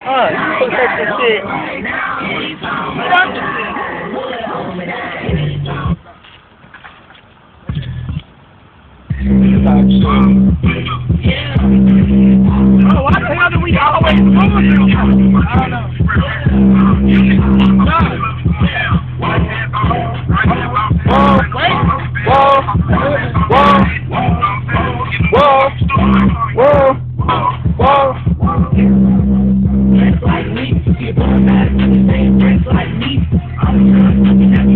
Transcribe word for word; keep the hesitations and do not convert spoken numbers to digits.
Uh, put that shit. Stop the shit. Oh, why the hell do we always move you? I don't know. Whoa, wait. Whoa. Whoa. Whoa. Whoa. Whoa. Bricks like me. People are mad when they say bricks like me. I'm